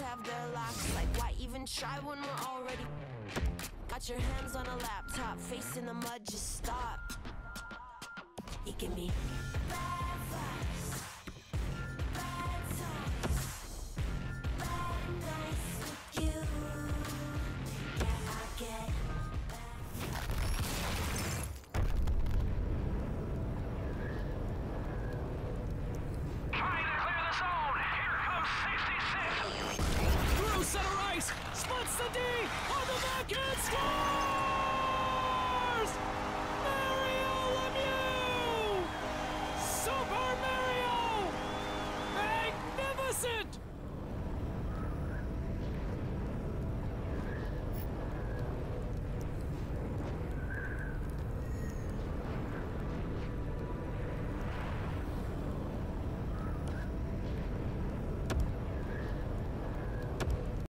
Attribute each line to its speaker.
Speaker 1: have their locks. Like, why even try when we're already? Got your hands on a laptop, face in the mud, just stop. It can be bad vibes, bad times, bad nights with you. Yeah, I get
Speaker 2: Trying to clear the zone. Here comes 66.
Speaker 3: Through center ice, splits the D on the backhand score!